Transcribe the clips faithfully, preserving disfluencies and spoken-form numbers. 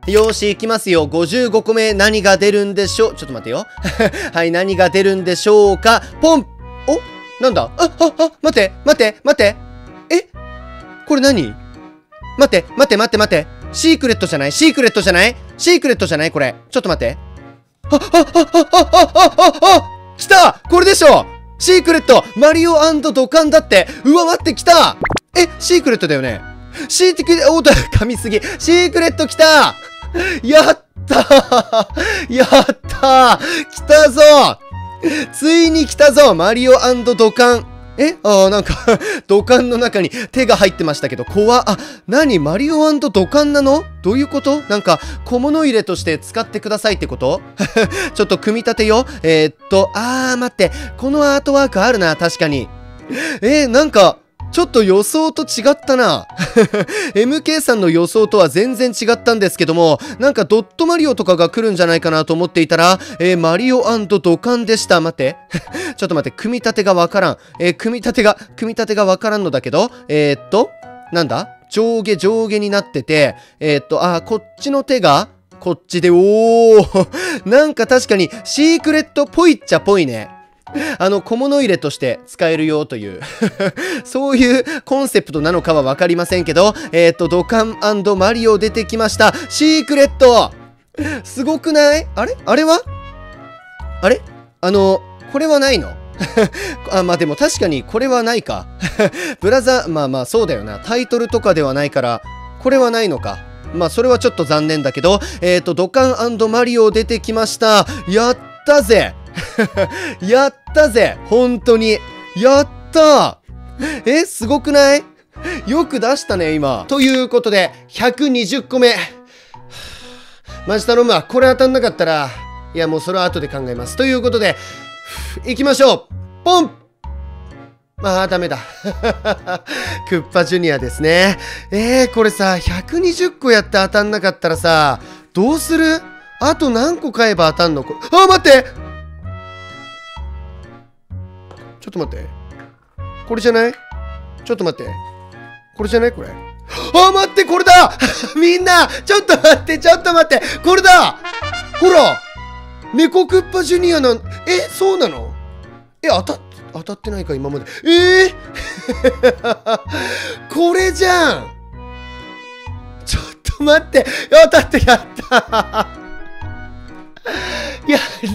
よーし、いきますよ。ごじゅうごこめ、何が出るんでしょう。ちょっと待ってよ。はい、何が出るんでしょうか。ポン。お、なんだ。あ、あ、あ、待て、待て、待て。え、これ何？待って、待って、待って、待って。シークレットじゃない？シークレットじゃない？シークレットじゃない？これ。ちょっと待って。あ、あ、あ、あ、あ、あ、あ、あ、来た！これでしょ！シークレットマリオ&ドカンだって。うわ、待って、来た！え、シークレットだよね。シークレット、おっと、噛みすぎ。シークレット来た！やったーやったー来たぞついに来たぞマリオ&ドカン。えあーなんか土管の中に手が入ってましたけど、怖っ。あ、なにマリオ&土管なの？どういうこと？なんか、小物入れとして使ってくださいってことちょっと組み立てよ。えー、っと、あー待って。このアートワークあるな、確かに。えー、なんか、ちょっと予想と違ったな。エムケー さんの予想とは全然違ったんですけども、なんかドットマリオとかが来るんじゃないかなと思っていたら、えー、マリオ&ドカンでした。待って。ちょっと待って、組み立てがわからん。えー、組み立てが、組み立てがわからんのだけど、えー、っと、なんだ？上下上下になってて、えー、っと、あー、こっちの手が、こっちで、おーなんか確かにシークレットっぽいっちゃぽいね。あの、小物入れとして使えるよというそういうコンセプトなのかはわかりませんけど、えっと、ドカン&マリオ出てきました。シークレットすごくない？あれあれはあれあの、これはないのあ、まあでも確かにこれはないか。ブラザー、まあまあそうだよな。タイトルとかではないから、これはないのか。まあそれはちょっと残念だけど、えっと、ドカン&マリオ出てきました。やったぜやったぜ本当にやったーえ、すごくない？よく出したね、今。ということで、ひゃくにじゅっこめ。マジ頼むわ。これ当たんなかったら、いやもうそれは後で考えます。ということで、行きましょう。ポンああ、ダメだ。クッパジュニアですね。えー、これさ、ひゃくにじゅっこやって当たんなかったらさ、どうする？あと何個買えば当たんの？あ、待ってちょっと待って。これじゃない？ちょっと待って。これじゃないこれ。あ、待ってこれだみんなちょっと待ってちょっと待ってこれだほら猫クッパジュニアなん、え、そうなの？え、当たっ、当たってないか今まで。えー、これじゃんちょっと待って当たってやったや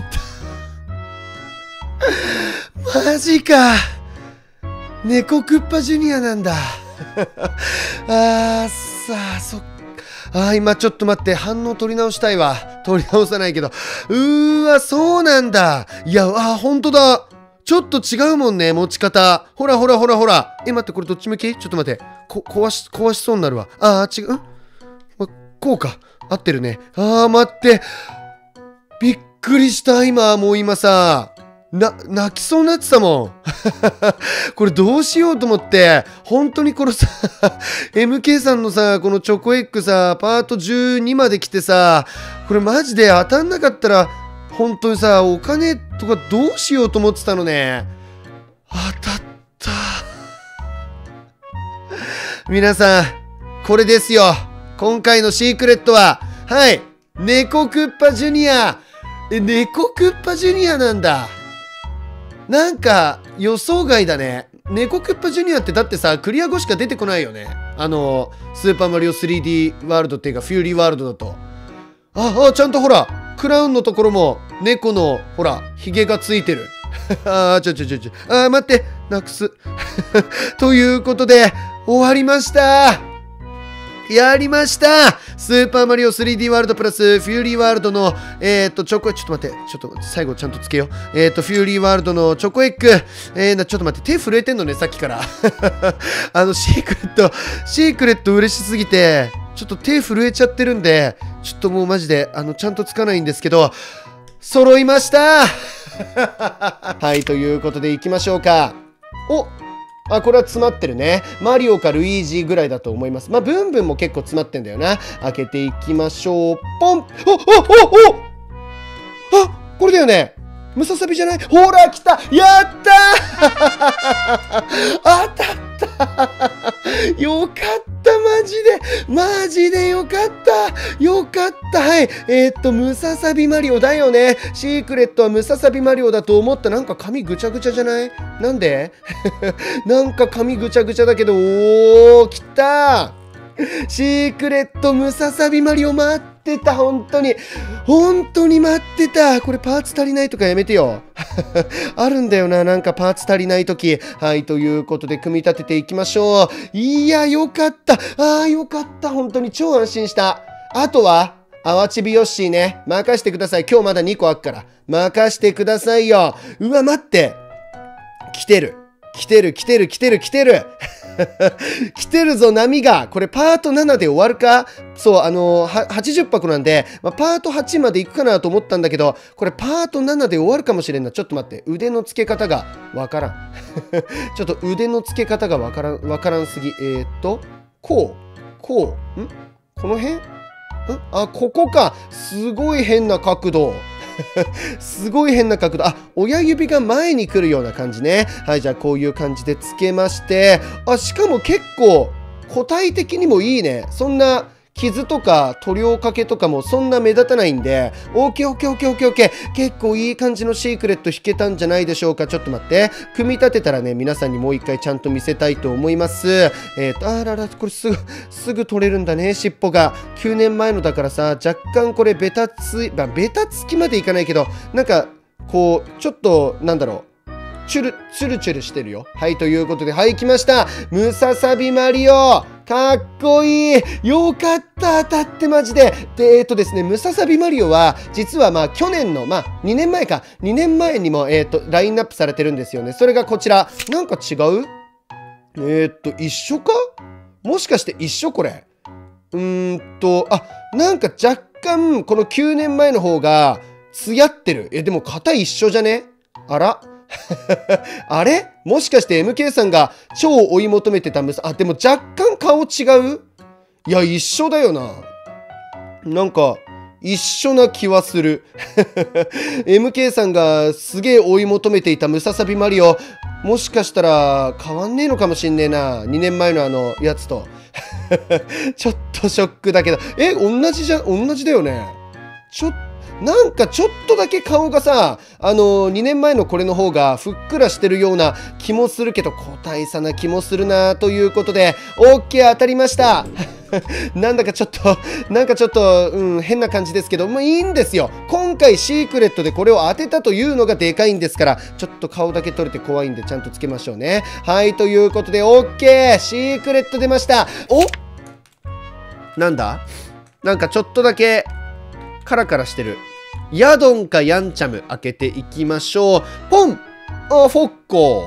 ったマジか猫クッパジュニアなんだあーさあそっかあー今ちょっと待って反応取り直したいわ取り直さないけどうーわそうなんだいやあーほんとだちょっと違うもんね持ち方ほらほらほらほらえ待ってこれどっち向きちょっと待ってこ壊し壊しそうになるわあー違う、ま、こうか合ってるねあー待ってびっくりした今もう今さな、泣きそうになってたもん。これどうしようと思って、本当にこのさ、エムケー さんのさ、このチョコエッグさ、パートじゅうにまで来てさ、これマジで当たんなかったら、本当にさ、お金とかどうしようと思ってたのね。当たった。皆さん、これですよ。今回のシークレットは、はい、猫クッパジュニア。え、猫クッパジュニアなんだ。なんか予想外だね。猫クッパジュニアってだってさ、クリア後しか出てこないよね。あの、スーパーマリオ スリーディー ワールドっていうか、フューリーワールドだと。あ、あ、ちゃんとほら、クラウンのところも猫の、ほら、ヒゲがついてる。あー、ちょちょちょちょ。あー、待って、なくす。ということで、終わりました。やりましたスーパーマリオ スリーディー ワールドプラスフューリーワールドのえー、っとチョコちょっと待ってちょっと最後ちゃんとつけようえー、っとフューリーワールドのチョコエッグえー、なちょっと待って手震えてんのねさっきからあのシークレットシークレット嬉しすぎてちょっと手震えちゃってるんでちょっともうマジであのちゃんとつかないんですけど揃いましたはいということでいきましょうかおあ、これは詰まってるね。マリオかルイージぐらいだと思います。まあ、ブンブンも結構詰まってんだよな。開けていきましょう。ポンおおおおあ、これだよね。ムササビじゃないほら、来たやったー当たったよかった、マジで、マジでよかった。よかった。はい。えー、っと、ムササビマリオだよね。シークレットはムササビマリオだと思った。なんか髪ぐちゃぐちゃじゃない？なんでなんか髪ぐちゃぐちゃだけど、おー、来た。シークレットムササビマリオ待ってた。本当に。本当に待ってた。これパーツ足りないとかやめてよ。あるんだよな。なんかパーツ足りないとき。はい。ということで、組み立てていきましょう。いや、よかった。ああ、よかった。本当に超安心した。あとは、アワチビヨッシーね。任してください。今日まだにこあっから。任してくださいよ。うわ、待って。来てる。来てる、来てる、来てる、来てる。来てるぞ、波が。これパートななで終わるか？そう、あのー、はちじゅっぱくなんで、まあ、パートはちまで行くかなと思ったんだけど、これパートななで終わるかもしれんな。ちょっと待って。腕の付け方がわからん。ちょっと腕の付け方がわからん、わからんすぎ。えー、っと、こう、こう、んこの辺んあ、ここか。すごい変な角度。すごい変な角度。あ、親指が前に来るような感じね。はい、じゃあこういう感じでつけまして。あ、しかも結構個体的にもいいね。そんな傷とか塗料かけとかもそんな目立たないんで、オーケーオーケーオーケーオーケーオーケー。結構いい感じのシークレット弾けたんじゃないでしょうか。ちょっと待って。組み立てたらね、皆さんにもう一回ちゃんと見せたいと思います。えっと、あらら、これすぐ、すぐ取れるんだね、尻尾が。きゅうねんまえのだからさ、若干これベタつい、まあ、ベタつきまでいかないけど、なんか、こう、ちょっと、なんだろう。チュル、チュルチュルしてるよ。はい、ということで、はい、来ました。ムササビマリオかっこいい。よかった。当たってマジで。で、えっとですね、ムササビマリオは、実はまあ、去年の、まあ、にねんまえか。にねんまえにも、えっと、ラインナップされてるんですよね。それがこちら。なんか違う？えっと、一緒か？もしかして一緒これ。うーんと、あ、なんか若干、このきゅうねんまえの方が、艶ってる。え、でも型一緒じゃね？あらあれもしかして エムケー さんが超追い求めてたムサ、あ、でも若干顔違う？いや、一緒だよな。なんか、一緒な気はする。エムケー さんがすげえ追い求めていたムササビマリオ、もしかしたら変わんねえのかもしんねえな。にねんまえのあのやつと。ちょっとショックだけど。え、同じじゃ、同じだよね。ちょっと、なんかちょっとだけ顔がさ、あのー、にねんまえのこれの方がふっくらしてるような気もするけど、個体差な気もするなということで、オッケー当たりました。なんだかちょっと、なんかちょっと、うん、変な感じですけど、もういいんですよ。今回シークレットでこれを当てたというのがでかいんですから、ちょっと顔だけ取れて怖いんでちゃんとつけましょうね。はい、ということで、オッケーシークレット出ました。お？なんだ？なんかちょっとだけ、カラカラしてる。ヤドンかヤンチャム開けていきましょう。ポン！あ、フォッコ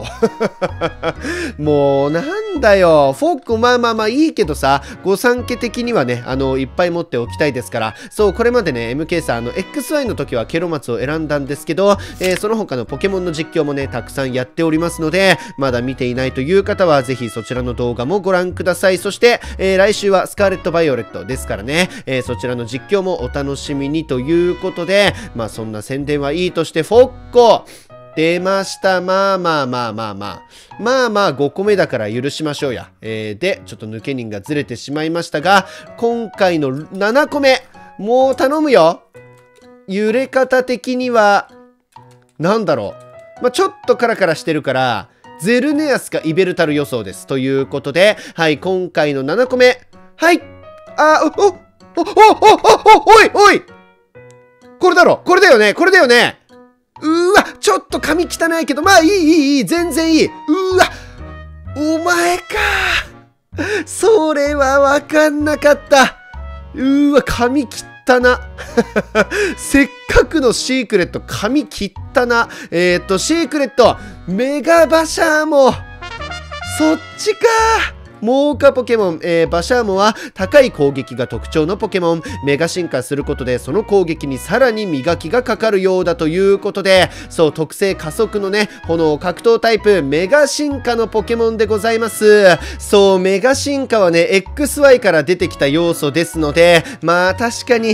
もうなんだよ。フォッコまあまあまあいいけどさ、御三家的にはね、あの、いっぱい持っておきたいですから。そう、これまでね、エムケー さん、あの、エックスワイ の時はケロマツを選んだんですけど、えー、その他のポケモンの実況もね、たくさんやっておりますので、まだ見ていないという方は、ぜひそちらの動画もご覧ください。そして、えー、来週はスカーレット・バイオレットですからね、えー、そちらの実況もお楽しみにということで、まあそんな宣伝はいいとして、フォッコ出ました。まあまあまあまあまあ。まあまあごこめだから許しましょうや。えー、で、ちょっと抜け人がずれてしまいましたが、今回のななこめ、もう頼むよ。揺れ方的には、なんだろう。まあ、ちょっとカラカラしてるから、ゼルネアスかイベルタル予想です。ということで、はい、今回のななこめ。はい。あ、お、お、お、お、お、お、おい、おい。これだろ。これだよね。これだよね。うーわ、ちょっと髪汚いけど、まあいいいいいい、全然いい。うーわ、お前か。それはわかんなかった。うーわ、髪汚な。せっかくのシークレット、髪汚な。えー、っと、シークレット、メガバシャーモ。そっちか。猛化ポケモン、えー、バシャーモは高い攻撃が特徴のポケモン。メガ進化することでその攻撃にさらに磨きがかかるようだということで、そう、特性加速のね、炎格闘タイプ、メガ進化のポケモンでございます。そう、メガ進化はね、エックスワイ から出てきた要素ですので、まあ確かに、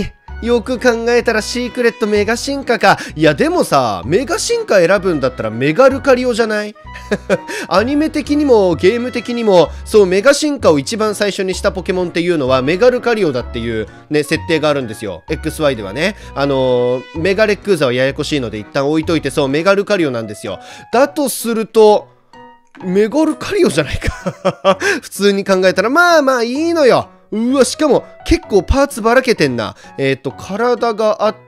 よく考えたらシークレットメガ進化か。いやでもさ、メガ進化選ぶんだったらメガルカリオじゃない？アニメ的にもゲーム的にも、そうメガ進化を一番最初にしたポケモンっていうのはメガルカリオだっていうね、設定があるんですよ。エックスワイ ではね。あのー、メガレックーザはややこしいので一旦置いといて、そう、メガルカリオなんですよ。だとすると、メガルカリオじゃないか。普通に考えたら、まあまあいいのよ。うわ、しかも結構パーツばらけてんな。えっと、体があって、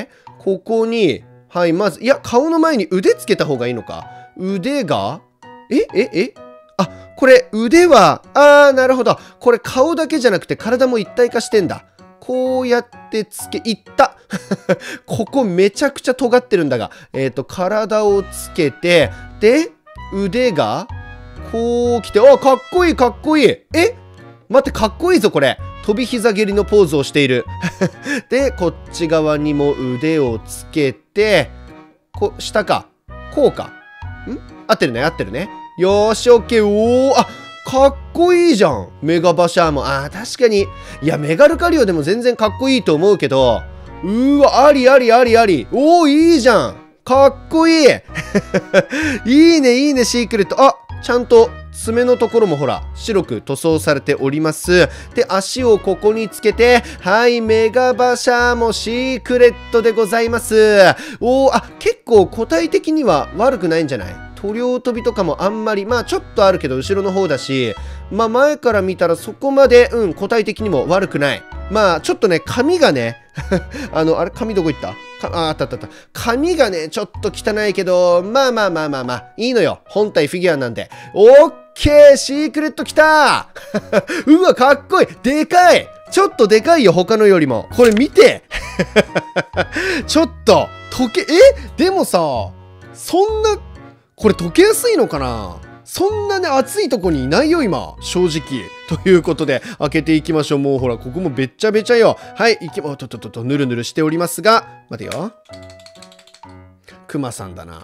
ここに、はい、まず、いや、顔の前に腕つけた方がいいのか。腕が、えええあ、これ腕は、あー、なるほど。これ顔だけじゃなくて体も一体化してんだ。こうやってつけ、いった。ここめちゃくちゃ尖ってるんだが。えっと、体をつけて、で、腕が、こう来て、あ、かっこいいかっこいい。え待って、かっこいいぞ、これ。飛び膝蹴りのポーズをしている。で、こっち側にも腕をつけて、こ、下か。こうか。ん合ってるね、合ってるね。よーし、オッケー。おー、あ、かっこいいじゃん。メガバシャーも。あー、確かに。いや、メガルカリオでも全然かっこいいと思うけど、うーわ、ありありありあり。おー、いいじゃん。かっこいい。いいね、いいね、シークレット。あ、ちゃんと爪のところもほら、白く塗装されております。で、足をここにつけて、はい、メガバシャーもシークレットでございます。おー、あ、結構個体的には悪くないんじゃない？塗料飛びとかもあんまり、まあちょっとあるけど後ろの方だし、まあ前から見たらそこまで、うん、個体的にも悪くない。まあちょっとね、髪がね、あの、あれ、髪どこ行ったあ、あったあったあった。髪がね、ちょっと汚いけど、まあまあまあまあまあ、いいのよ。本体フィギュアなんで。オッケー、シークレット来たーうわ、かっこいいでかいちょっとでかいよ、他のよりも。これ見てちょっと、溶け、えでもさ、そんな、これ溶けやすいのかな？そんなね、暑いとこにいないよ、今。正直。ということで、開けていきましょう。もうほら、ここもべっちゃべちゃよ。はい、いきま、とととと、ぬるぬるしておりますが、待てよ。クマさんだな。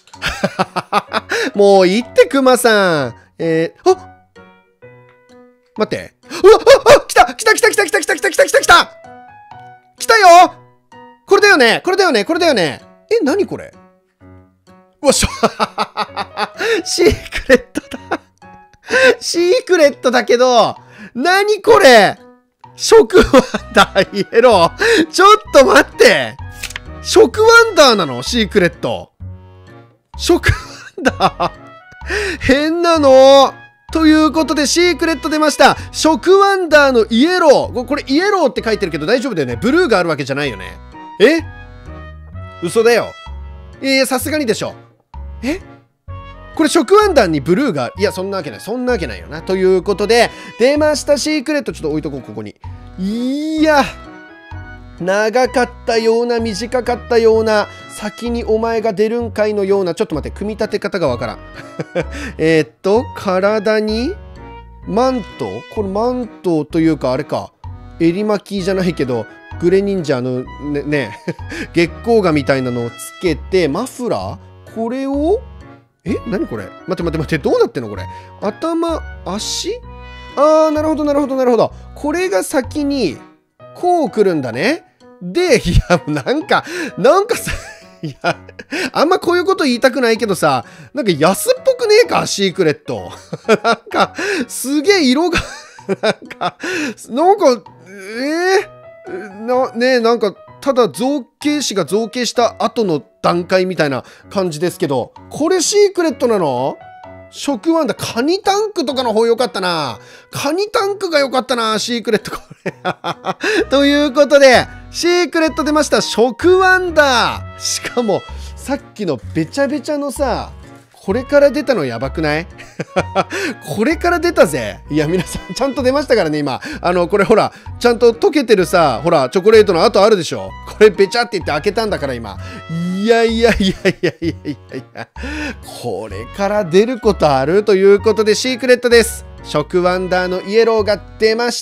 もういいって、クマさん。えー、あ待って。うわ、あ、あ、来た来た来た来た来た来た来た来た来た来た来たよこれだよねこれだよねこれだよねえ、なにこれうわ、しょ、シークレットだ。シークレットだけど、なにこれ食ワンダーイエロー。ちょっと待って。食ワンダーなのシークレット。食ワンダー変なの。ということで、シークレット出ました。食ワンダーのイエロー。これイエローって書いてるけど大丈夫だよね。ブルーがあるわけじゃないよね。え嘘だよ。いやいや、さすがにでしょ。えこれ食ワンダーにブルーが、いや、そんなわけない。そんなわけないよな。ということで、出ました、シークレット。ちょっと置いとこう、ここに。いや、長かったような、短かったような、先にお前が出るんかいのような、ちょっと待って、組み立て方がわからん。えっと、体に、マントこれマントというか、あれか。襟巻きじゃないけど、グレ忍者のね、ね月光画みたいなのをつけて、マフラーこれを、え何これ待って待って待って、どうなってんのこれ。頭、足あー、なるほどなるほどなるほど。これが先に、こう来るんだね。で、いや、なんか、なんかさ、いや、あんまこういうこと言いたくないけどさ、なんか安っぽくねえか、シークレット。なんか、すげえ色が、なんか、なんか、えー、な、ねえ、なんか、ただ造形師が造形した後の段階みたいな感じですけど、これシークレットなの？食ワンダー、カニタンクとかの方良かったな。カニタンクが良かったな、シークレット。これ。ということで、シークレット出ました。食ワンダー。しかも、さっきのべちゃべちゃのさ、これから出たのやばくない？これから出たぜ。いや、皆さん、ちゃんと出ましたからね、今。あの、これほら、ちゃんと溶けてるさ、ほら、チョコレートの跡あるでしょ？これ、べちゃって言って開けたんだから、今。いやいやいやいやいやいやいや。これから出ることあるということで、シークレットです。食ワンダーのイエローが出ました。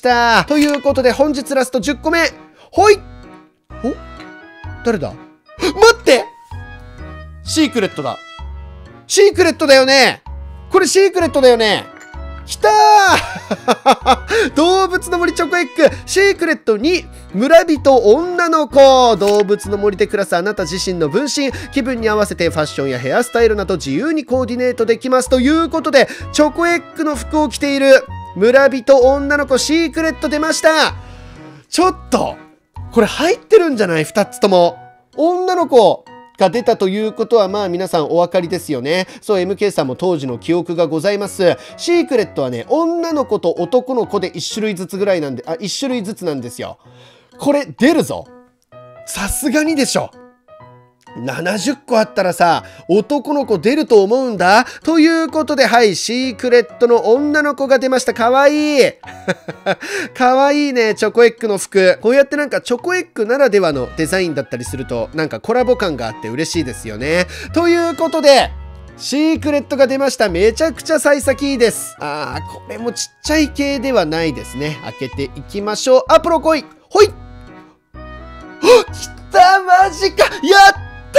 ということで、本日ラストじゅっこめ。ほい！お？誰だ？待って！シークレットだ。シークレットだよね。これシークレットだよね。 きたー動物の森チョコエッグシークレットに村人女の子。動物の森で暮らすあなた自身の分身、気分に合わせてファッションやヘアスタイルなど自由にコーディネートできますということで、チョコエッグの服を着ている村人女の子シークレット出ました。ちょっとこれ入ってるんじゃない？ふたつとも女の子が出たということは、まあ皆さんお分かりですよね。そう、 エムケー さんも当時の記憶がございます。シークレットはね、女の子と男の子でいち種類ずつぐらいなんで、あ、いち種類ずつなんですよ。これ出るぞ。さすがにでしょ。ななじゅっこあったらさ、男の子出ると思うんだ。ということで、はい、シークレットの女の子が出ました。かわいいかわいいね、チョコエッグの服。こうやってなんかチョコエッグならではのデザインだったりすると、なんかコラボ感があって嬉しいですよね。ということで、シークレットが出ました。めちゃくちゃ幸先いいです。あー、これもちっちゃい系ではないですね。開けていきましょう。アプロ来い。ほい。はっ、きた、マジか。やった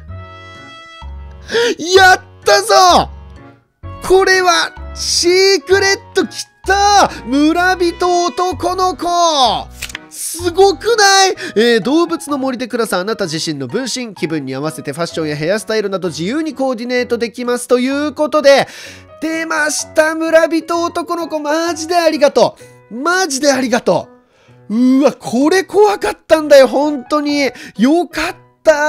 やったぞ。これはシークレットきた。村人男の子。すごくない？えー、動物の森で暮らすあなた自身の分身、気分に合わせてファッションやヘアスタイルなど自由にコーディネートできますということで、出ました。村人男の子。マジでありがとう。マジでありがとう。うわ、これ怖かったんだよ、本当に。よかった、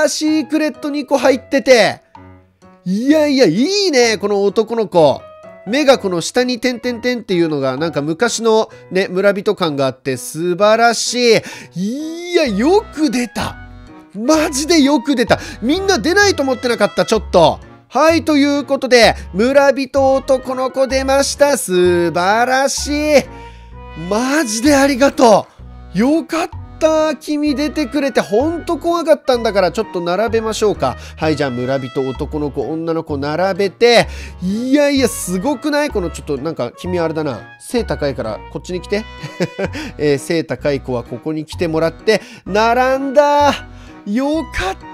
シークレットにこ入ってて。いやいや、いいね、この男の子。目がこの下に点々点っていうのがなんか昔のね、村人感があって素晴らしい。いや、よく出た。マジでよく出た。みんな出ないと思ってなかった、ちょっと。はい、ということで、村人男の子出ました。素晴らしい。マジでありがとう。よかった。君出てくれてほんと怖かったんだから、ちょっと並べましょうか。はい、じゃあ村人男の子女の子並べて、いやいやすごくない？このちょっとなんか君あれだな、背高いからこっちに来て、えー、背高い子はここに来てもらって並んだ。よかった。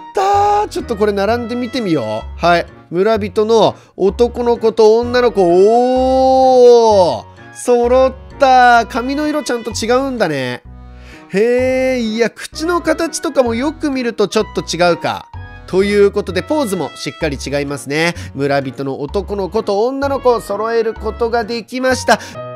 ちょっとこれ並んでみてみよう。はい、村人の男の子と女の子、おー揃った。髪の色ちゃんと違うんだね。へえ、いや、口の形とかもよく見るとちょっと違うか。ということで、ポーズもしっかり違いますね。村人の男の子と女の子を揃えることができました。